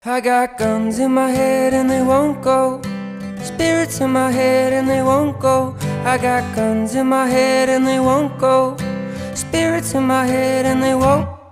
I got guns in my head and they won't go. Spirits in my head and they won't go. I got guns in my head and they won't go. Spirits in my head and they won't